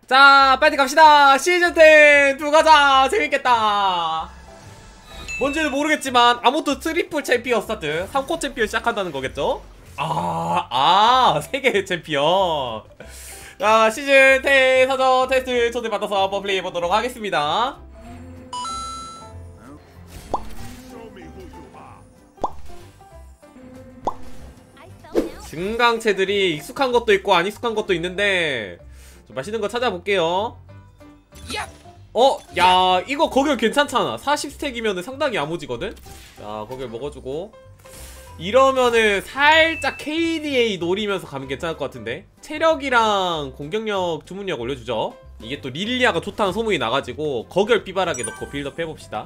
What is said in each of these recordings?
자, 빨리 갑시다. 시즌10 들어가자. 재밌겠다. 뭔지는 모르겠지만 아무튼 트리플 챔피언 스타트 3코 챔피언 시작한다는 거겠죠? 세계 챔피언. 자, 시즌10 사전 테스트 초대받아서 한번 플레이해보도록 하겠습니다. 증강체들이 익숙한 것도 있고 안 익숙한 것도 있는데 좀 맛있는 거 찾아볼게요. 야, 이거 거길 괜찮잖아. 40스택이면 상당히 야무지거든? 자, 거길 먹어주고 이러면은 살짝 KDA 노리면서 가면 괜찮을 것 같은데. 체력이랑 공격력, 주문력 올려주죠. 이게 또 릴리아가 좋다는 소문이 나가지고 거결 삐바라게 넣고 빌드업 해봅시다.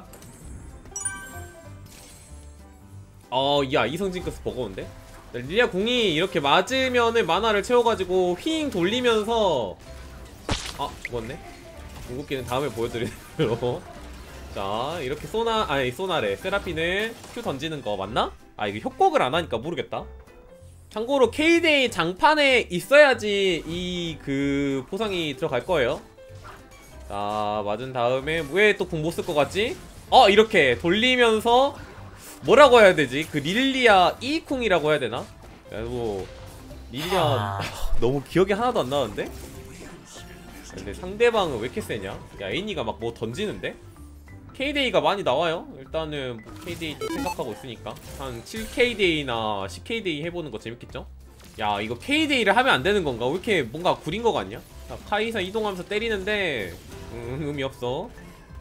야, 이성징크스 버거운데? 릴리아 궁이 이렇게 맞으면은 만화를 채워가지고 휘잉 돌리면서 죽었네? 궁극기는 다음에 보여드리도록. 자, 이렇게 소나래 세라핀을 Q 던지는 거 맞나? 이거 협곡을 안 하니까 모르겠다. 참고로 KDA 장판에 있어야지 이 포상이 들어갈 거예요. 자, 맞은 다음에 왜 또 궁 못 쓸 것 같지? 이렇게 돌리면서 뭐라고 해야 되지? 릴리아 E쿵이라고 해야 되나? 뭐 릴리아 너무 기억이 하나도 안 나는데? 근데 상대방은 왜 이렇게 세냐? 야, 애니가 막 뭐 던지는데? KDA가 많이 나와요. 일단은 뭐 KDA 좀 생각하고 있으니까 한 7KDA나 10KDA 해보는 거 재밌겠죠? 야, 이거 KDA를 하면 안 되는 건가? 왜 이렇게 뭔가 구린 거 같냐? 자, 카이사 이동하면서 때리는데 의미 없어.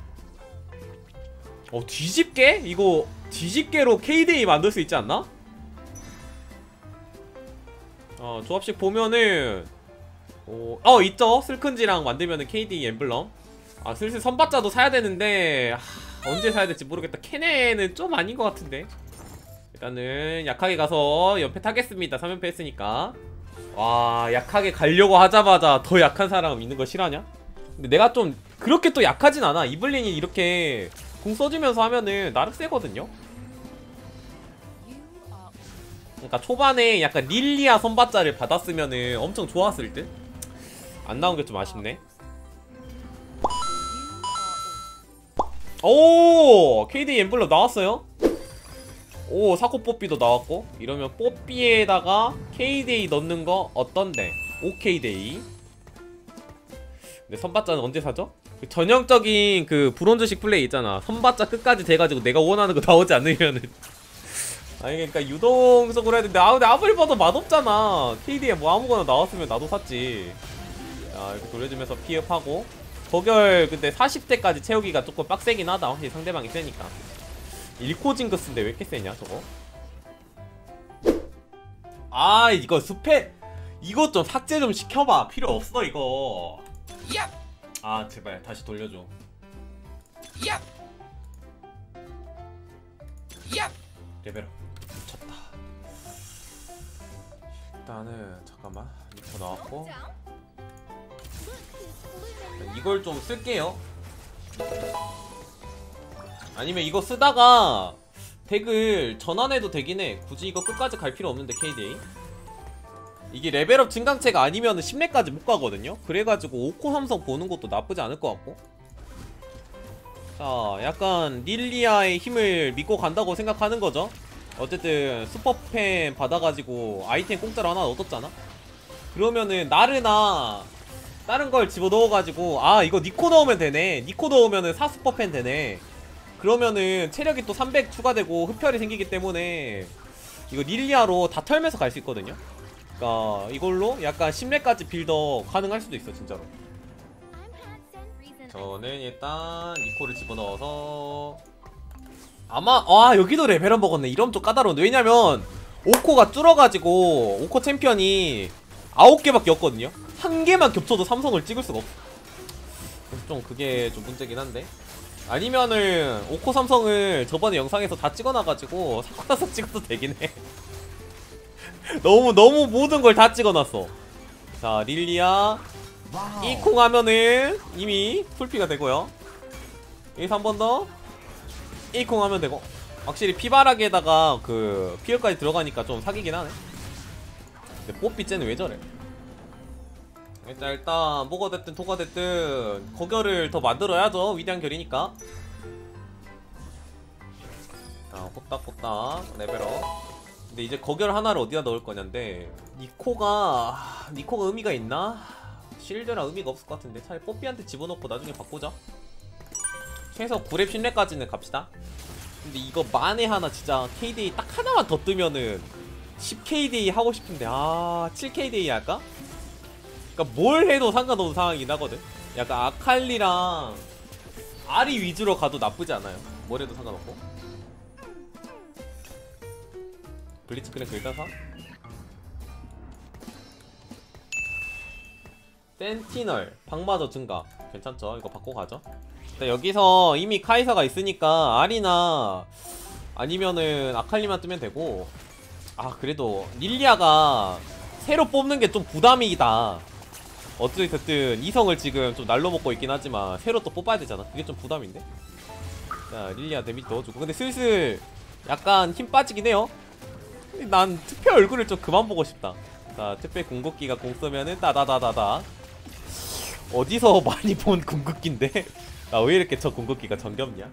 뒤집개? 이거 뒤집개로 KDA 만들 수 있지 않나? 조합식 보면은 있죠? 슬큰지랑 만들면은 KDA 엠블럼. 슬슬 선받자도 사야 되는데 언제 사야 될지 모르겠다. 케네는 좀 아닌 것 같은데. 일단은 약하게 가서 연패 타겠습니다. 3연패 했으니까. 와, 약하게 가려고 하자마자 더 약한 사람 있는 거 싫어하냐? 근데 내가 좀 그렇게 또 약하진 않아. 이블린이 이렇게 궁 써주면서 하면은 나름 세거든요. 그러니까 초반에 약간 릴리아 선받자를 받았으면은 엄청 좋았을 듯? 안 나온 게 좀 아쉽네. 오! KDA 엠블럼 나왔어요? 오, 사코 뽀삐도 나왔고. 이러면 뽀삐에다가 KDA 넣는 거 어떤데? OKDA. 근데 선받자는 언제 사죠? 전형적인 브론즈식 플레이 있잖아. 선받자 끝까지 돼가지고 내가 원하는 거 나오지 않으면은 그러니까 유동적으로 해야 되는데 근데 아무리 봐도 맛없잖아. KD에 뭐 아무거나 나왔으면 나도 샀지. 자, 이렇게 돌려주면서 피업하고 거결. 근데 40대까지 채우기가 조금 빡세긴 하다. 확실히 상대방이 세니까. 일코징크스인데 왜 이렇게 세냐 저거? 이거 스페 이거 좀 삭제 좀 시켜봐. 필요 없어 이거. 제발 다시 돌려줘. 레벨업 미쳤다. 일단은 잠깐만 이거 나왔고 이걸 좀 쓸게요. 아니면 이거 쓰다가 덱을 전환해도 되긴 해. 굳이 이거 끝까지 갈 필요 없는데 KDA 이게 레벨업 증강체가 아니면 10렙까지 못 가거든요. 그래가지고 5코 삼성 보는 것도 나쁘지 않을 것 같고. 자, 약간 릴리아의 힘을 믿고 간다고 생각하는 거죠. 어쨌든 슈퍼팬 받아가지고 아이템 공짜로 하나 얻었잖아. 그러면은 나르나 다른 걸 집어넣어가지고 이거 니코 넣으면 되네. 니코 넣으면은 4슈퍼팬 되네. 그러면은 체력이 또 300 추가되고 흡혈이 생기기 때문에 이거 릴리아로 다 털면서 갈 수 있거든요. 그러니까 이걸로 약간 10렙까지 빌더 가능할 수도 있어 진짜로. 저는 일단 니코를 집어넣어서 여기도 레벨업 먹었네. 이러면 좀 까다로운데. 왜냐면 5코가 줄어가지고 5코 챔피언이 9개밖에 없거든요. 1개만 겹쳐도 삼성을 찍을 수가 없어. 좀 그게 좀 문제긴 한데. 아니면은 5코 삼성을 저번에 영상에서 다 찍어놔가지고 사코나서 찍어도 되긴 해. 너무 모든 걸 다 찍어놨어. 자, 릴리아 이콩 하면은 이미 풀피가 되고요. 여기서 한 번 더 이콩 하면 되고. 확실히 피바락에다가 피어까지 들어가니까 좀 사기긴 하네. 근데 뽀삐 쟤는 왜 저래? 일단 뭐가 됐든 토가 됐든 거결을 더 만들어야죠. 위대한 결이니까. 자, 꼬딱꼬딱 레벨업. 근데 이제 거결 하나를 어디다 넣을 거냐인데, 니코가 의미가 있나? 실드랑 의미가 없을 것 같은데 차라리 뽀삐한테 집어넣고 나중에 바꾸자. 최소 9렙 10렙까지는 갑시다. 근데 이거 만에 하나 진짜 KDA 딱 하나만 더 뜨면은 10KDA 하고 싶은데, 7KDA 할까? 그니까 뭘 해도 상관없는 상황이긴 하거든. 약간 아칼리랑 아리 위주로 가도 나쁘지 않아요. 뭘 해도 상관없고. 블리츠 크랭크 일단 사. 센티널 방마저 증가 괜찮죠? 이거 바꿔 가죠. 일단 여기서 이미 카이사가 있으니까 아리나 아니면은 아칼리만 뜨면 되고. 그래도 릴리아가 새로 뽑는 게 좀 부담이다. 어쨌든 이성을 지금 좀 날로 먹고 있긴 하지만 새로 또 뽑아야 되잖아. 그게 좀 부담인데. 자, 릴리아 데미지 넣어주고. 근데 슬슬 약간 힘 빠지긴 해요. 난 특패 얼굴을 좀 그만 보고 싶다. 자, 특패 궁극기가 공 쏘면은 따다다다다. 어디서 많이 본 궁극기인데? 나 왜 이렇게 저 궁극기가 정겹냐?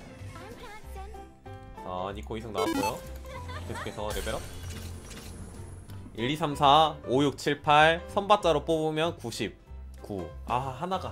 니코 이성 나왔고요. 계속해서 레벨업. 1, 2, 3, 4, 5, 6, 7, 8 선바자로 뽑으면 99. 하나가.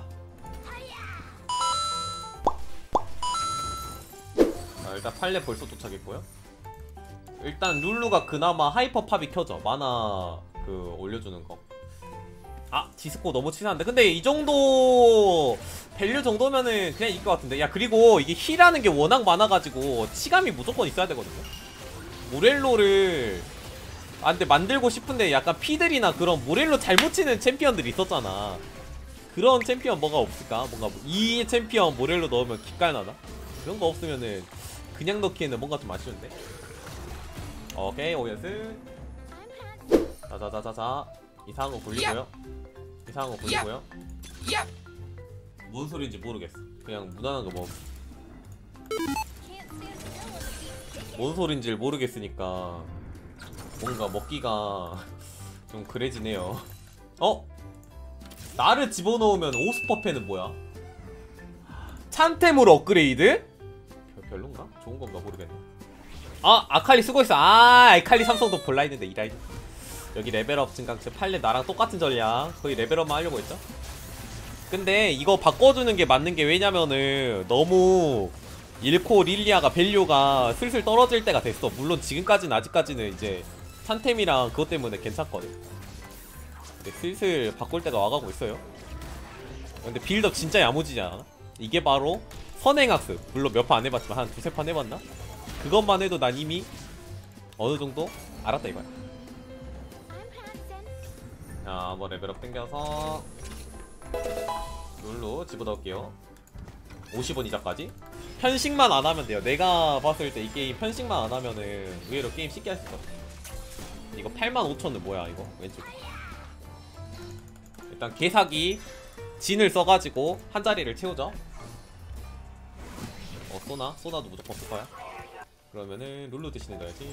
일단 8렙 벌써 도착했고요. 일단 룰루가 그나마 하이퍼팝이 켜져. 마나 올려주는 거. 디스코 너무 치사한데. 근데 이 정도 밸류 정도면은 그냥 이길 것 같은데. 야, 그리고 이게 힐하는 게 워낙 많아가지고 치감이 무조건 있어야 되거든요. 모렐로를 근데 만들고 싶은데 약간 피들이나 그런 모렐로 잘못 치는 챔피언들이 있었잖아. 그런 챔피언 뭐가 없을까? 뭔가 이 챔피언 모렐로 넣으면 기깔나나? 그런 거 없으면은 그냥 넣기에는 뭔가 좀 아쉬운데. 오케이, 오연승. 자자자자자. 이상한 거 굴리고요. 이상한 거 굴리고요. 무슨 소리인지 모르겠어. 그냥 무난한 거 먹어. 뭔 소린지를 모르겠으니까 뭔가 먹기가 좀 그래지네요. 나를 집어넣으면 오스퍼패는 뭐야? 찬템으로 업그레이드? 별론가? 좋은건가 모르겠네. 아칼리 쓰고있어. 아칼리 삼성도 볼라했는데 이라이드. 여기 레벨업 증강체 8렙 나랑 똑같은 전략. 거의 레벨업만 하려고 했죠. 근데 이거 바꿔주는 게 맞는 게, 왜냐면은 너무 일코 릴리아가 밸류가 슬슬 떨어질 때가 됐어. 물론 지금까지는 아직까지는 이제 산템이랑 그것 때문에 괜찮거든. 근데 슬슬 바꿀 때가 와가고 있어요. 근데 빌드업 진짜 야무지지 않아? 이게 바로 선행학습. 물론 몇 판 안 해봤지만 한 두세 판 해봤나? 그것만 해도 난 이미 어느 정도 알았다 이거야. 자, 한번 레벨업 땡겨서 룰루 집어넣을게요. 50원 이자까지. 편식만 안 하면 돼요. 내가 봤을 때 이 게임 편식만 안 하면은 의외로 게임 쉽게 할 수 있거든. 이거 85,000은 뭐야 이거 왼쪽. 일단 개사기 진을 써가지고 한 자리를 채우죠. 소나도 무조건 쓸 거야. 그러면은 룰루 대신에 넣어야지.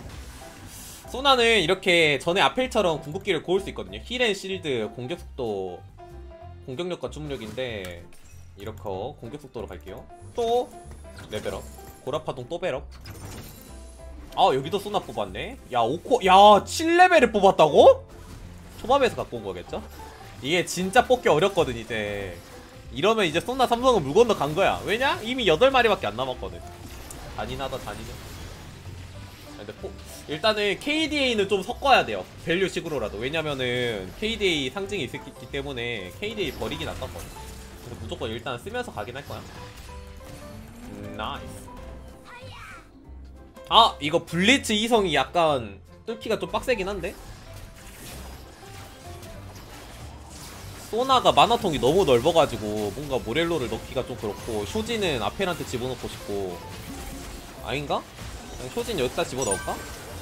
소나는 이렇게 전에 아펠처럼 궁극기를 고을 수 있거든요. 힐앤 실드, 공격속도, 공격력과 주문력인데 이렇게 공격속도로 갈게요. 또 레벨업, 고라파동 또 벨업. 여기도 소나 뽑았네. 야, 7레벨을 뽑았다고? 초밥에서 갖고 온 거겠죠? 이게 진짜 뽑기 어렵거든 이제. 이러면 이제 소나 삼성은 물 건너 간 거야. 왜냐? 이미 8마리밖에 안 남았거든. 잔인하다 잔인해. 근데 일단은 KDA는 좀 섞어야 돼요. 밸류식으로라도. 왜냐면은 KDA 상징이 있기 때문에 KDA 버리긴 아깝거든. 그래서 무조건 일단 쓰면서 가긴 할 거야. 나이스. 이거 블리츠 이성이 약간 뚫기가 좀 빡세긴 한데? 소나가 마나통이 너무 넓어가지고 뭔가 모렐로를 넣기가 좀 그렇고, 쇼진은 아펠한테 집어넣고 싶고. 아닌가? 쇼진 여기다 집어넣을까?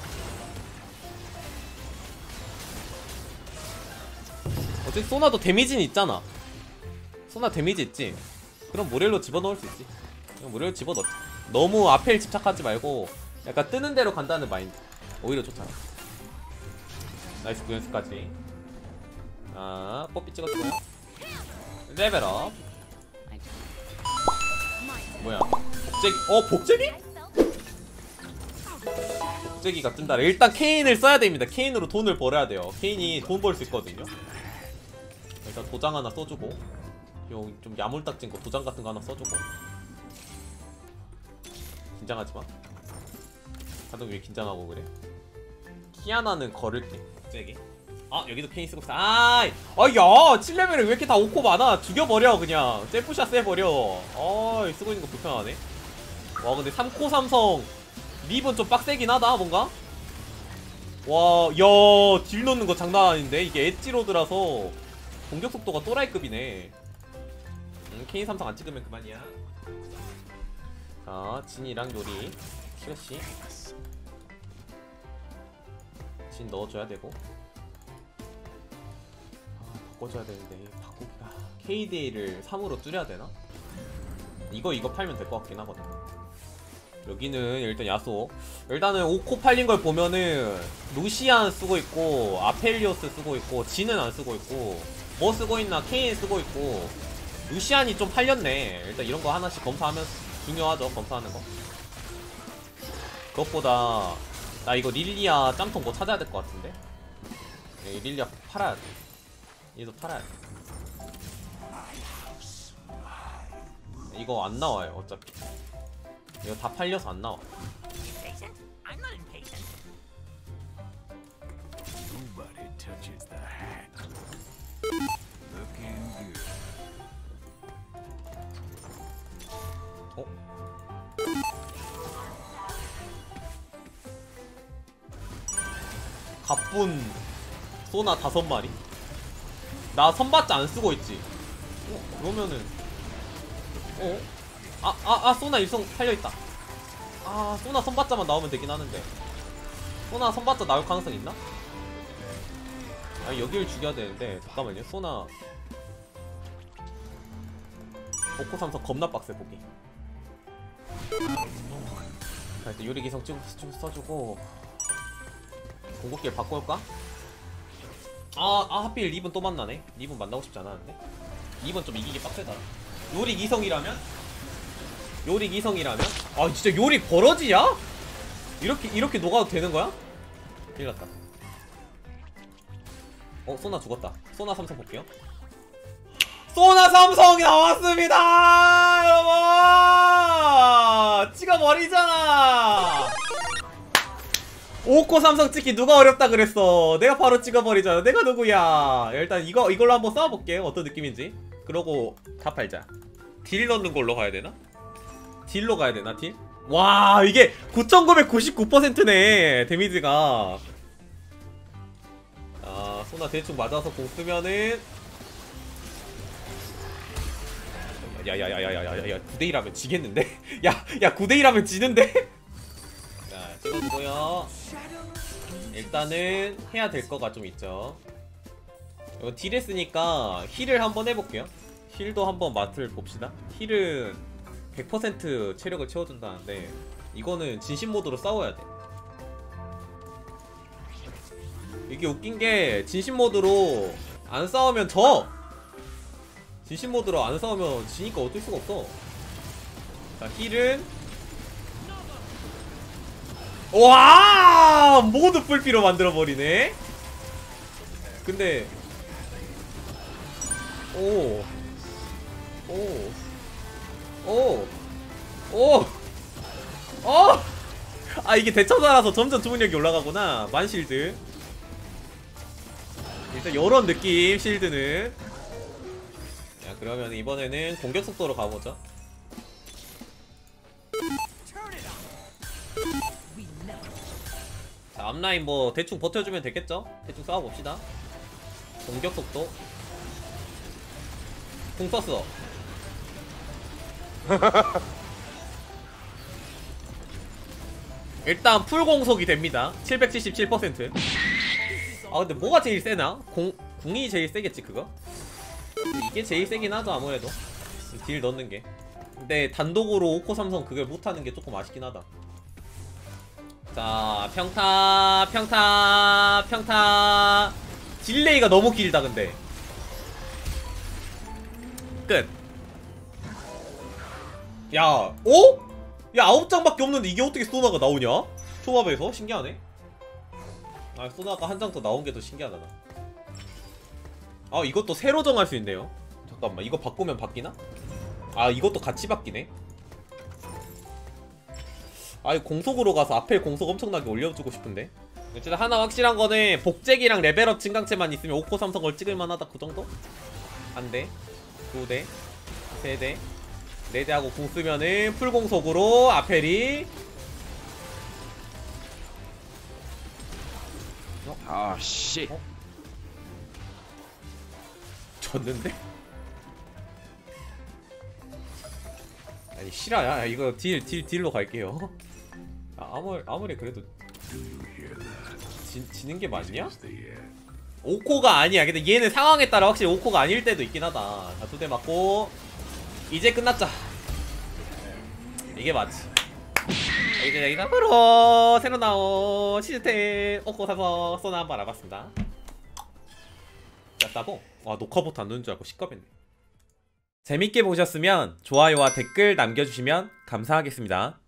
어쨌든 소나도 데미지는 있잖아. 소나 데미지 있지? 그럼 모렐로 집어넣을 수 있지. 그냥 모렐로 집어넣지. 너무 아펠 집착하지 말고 약간 뜨는 대로 간다는 마인드 오히려 좋잖아. 나이스 9연승까지. 아 뽀삐 찍어주고요. 레벨업. 뭐야 복제기. 복제기? 복제기가 뜬다. 일단 케인을 써야 됩니다. 케인으로 돈을 벌어야 돼요. 케인이 돈 벌 수 있거든요. 일단 도장 하나 써주고, 요 좀 야물딱진 거 도장 같은 거 하나 써주고. 긴장하지마. 다들 왜 긴장하고 그래? 키아나는 걸을게. 복제기. 아 여기도 케인 쓰고 있어. 야 7레벨에 왜 이렇게 다 5코 많아. 죽여버려 그냥. 셀프샷 쎄버려. 쓰고 있는 거 불편하네. 와 근데 3코 삼성 립은 좀 빡세긴 하다 뭔가. 와 야 딜 넣는 거 장난 아닌데. 이게 엣지로드라서 공격 속도가 또라이급이네. 케인 삼성 안 찍으면 그만이야. 자 진이랑 요리 슬래시 진 넣어줘야 되고. 바꿔줘야 되는데 바꾸기가 KDA를 3으로 줄여야 되나? 이거 팔면 될 것 같긴 하거든. 여기는 일단 야소. 일단은 5코 팔린 걸 보면은 루시안 쓰고 있고 아펠리오스 쓰고 있고 진은 안 쓰고 있고 뭐 쓰고 있나 케인 쓰고 있고 루시안이 좀 팔렸네. 일단 이런 거 하나씩 검사하면 중요하죠. 검사하는 거. 그것보다 나 이거 릴리아 짬통 뭐 찾아야 될 것 같은데. 릴리아 팔아야 돼. 얘도 팔아야 돼. 이거 안 나와요 어차피. 이거 다 팔려서 안 나와. 갑분 소나 5마리? 나 선받자 안 쓰고 있지. 그러면은 소나 일성 팔려있다. 소나 선받자만 나오면 되긴 하는데. 소나 선받자 나올 가능성 있나? 여길 죽여야 되는데. 잠깐만요. 소나 5코 삼성 겁나 빡세 보기. 자 일단 요리기성 쭉 써주고 공격기를 바꿔올까? 하필 립은 또 만나네. 립은 만나고 싶지 않았는데. 립은 좀 이기기 빡세다. 요릭 2성이라면? 진짜 요릭 버러지야? 이렇게 녹아도 되는 거야? 큰일 났다. 소나 죽었다. 소나 삼성 볼게요. 소나 삼성이 나왔습니다! 여러분! 찍어버리잖아! 5코 삼성 찍기 누가 어렵다 그랬어. 내가 바로 찍어버리잖아. 내가 누구야. 일단 이걸로 한번 싸워볼게요. 어떤 느낌인지. 그러고 다 팔자. 딜 넣는 걸로 가야 되나? 딜로 가야 되나 딜? 와 이게 9,999%네 데미지가. 소나 대충 맞아서 공 쓰면은 야야야야야야야 9대1하면 지겠는데? 야 9대1하면 지는데? 자 찍어주고요. 일단은 해야 될 거가 좀 있죠. 이거 딜 했으니까 힐을 한번 해볼게요. 힐도 한번 맛을 봅시다. 힐은 100% 체력을 채워준다는데 이거는 진심 모드로 싸워야 돼. 이게 웃긴게 진심 모드로 안 싸우면 져! 진심 모드로 안 싸우면 지니까 어쩔 수가 없어. 자 힐은 와 모두 풀피로 만들어버리네. 근데 이게 대처자라서 점점 주문력이 올라가구나. 만실드. 일단 요런 느낌 실드는. 자 그러면 이번에는 공격 속도로 가보죠. 자 앞라인 뭐 대충 버텨주면 되겠죠? 대충 싸워봅시다. 공격 속도 공 썼어. 일단 풀공속이 됩니다. 777%. 근데 뭐가 제일 세나? 궁이 제일 세겠지 그거? 이게 제일 세긴 하죠 아무래도. 딜 넣는게. 근데 단독으로 5코 삼성 그걸 못하는게 조금 아쉽긴 하다. 자 평타 딜레이가 너무 길다 근데. 끝. 야, 어? 야, 9장밖에 없는데 이게 어떻게 소나가 나오냐? 초밥에서? 신기하네. 아, 소나가 한 장 더 나온 게 더 신기하다. 아, 이것도 새로 정할 수 있네요. 잠깐만, 이거 바꾸면 바뀌나? 아, 이것도 같이 바뀌네. 아, 이거 공속으로 가서 앞에 공속 엄청나게 올려주고 싶은데. 어쨌든 하나 확실한 거는 복제기랑 레벨업 증강체만 있으면 5코 삼성걸 찍을만하다. 그 정도? 한 대, 두 대, 세 대, 네 대 하고 궁 쓰면은 풀공속으로 아펠이 아 씨. 졌는데? 아니 실화야. 이거 딜로 갈게요. 아, 아무리 그래도 지는 게 맞냐? 5코가 아니야. 근데 얘는 상황에 따라 확실히 5코가 아닐 때도 있긴 하다. 자, 두 대 맞고 이제 끝났자. 이게 맞지. 이제 여기가 앞으로 새로 나온 시스템 5코 사서 소나 한번 알아봤습니다. 야, 따봉. 와, 녹화부터 안 누는 줄 알고 시끄럽네. 재밌게 보셨으면 좋아요와 댓글 남겨주시면 감사하겠습니다.